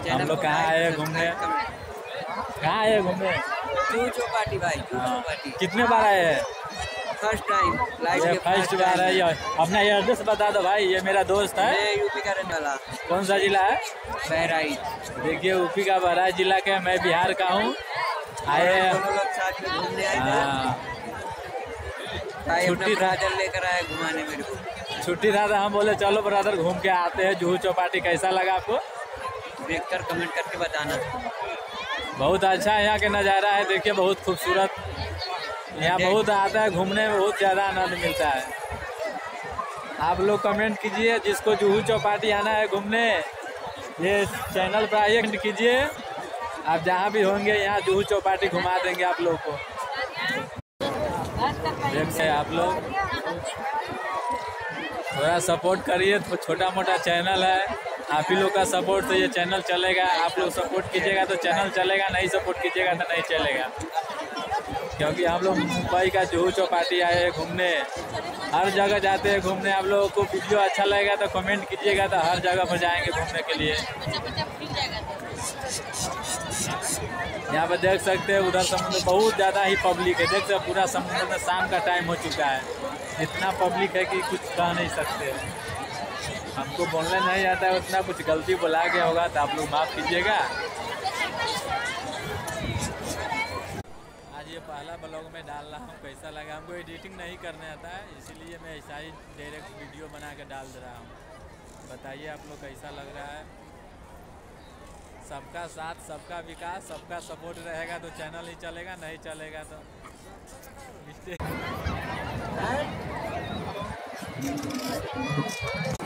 हम लोग कहाँ आए घूमने? कहाँ आए घूमने? जुहू चौपाटी भाई, जुहू चौपाटी। कितने बार आए हैं? फर्स्ट टाइम लाइफ ये में फर्स्ट बार है। ये अपना एड्रेस बता दो भाई, ये मेरा दोस्त है। मैं यूपी का रहने वाला। कौन सा जिला है? बहराइच। देखिए यूपी का बहराइच जिला के, मैं बिहार का हूँ। आए दोनों लोग साथ में घूमने आए थे। भाई अपना ब्रदर लेकर आए घुमाने मेरे को। छुट्टी था तो हम बोले चलो ब्रदर घूम के आते हैं जुहू चौपाटी। कैसा लगा आपको? देखकर कमेंट करके बताना। बहुत अच्छा यहाँ के नज़ारा है, देखिए बहुत खूबसूरत। यहाँ बहुत आता है घूमने में, बहुत ज़्यादा आनंद मिलता है। आप लोग कमेंट कीजिए जिसको जुहू चौपाटी आना है घूमने, ये चैनल पर आइए, कमेंट कीजिए। आप जहाँ भी होंगे यहाँ जुहू चौपाटी घुमा देंगे आप लोग को। देखते हैं आप लोग, थोड़ा सपोर्ट करिए। तो छोटा मोटा चैनल है, आप ही लोग का सपोर्ट से ये चैनल चलेगा। आप लोग सपोर्ट कीजिएगा तो चैनल चलेगा, नहीं सपोर्ट कीजिएगा तो नहीं चलेगा। क्योंकि हम लोग मुंबई का जुहू चौपाटी आए हैं घूमने, हर जगह जाते हैं घूमने। आप लोगों को वीडियो अच्छा लगेगा तो कमेंट कीजिएगा, तो हर जगह पर जाएंगे घूमने के लिए। यहाँ पर देख सकते हैं उधर समुद्र बहुत ज़्यादा ही पब्लिक है। देख सकते हैं पूरा समुद्र में शाम का टाइम हो चुका है, इतना पब्लिक है कि कुछ कह नहीं सकते। हमको बोलने नहीं आता है उतना, कुछ गलती बुला के होगा तो आप लोग माफ़ कीजिएगा। आज ये पहला ब्लॉग में डाल रहा हूँ, कैसा लगा? हमको एडिटिंग नहीं करने आता है, इसीलिए मैं ऐसा ही डायरेक्ट वीडियो बना के डाल दे रहा हूँ। बताइए आप लोग कैसा लग रहा है? सबका साथ, सबका विकास, सबका सपोर्ट रहेगा तो चैनल ही चलेगा, नहीं चलेगा तो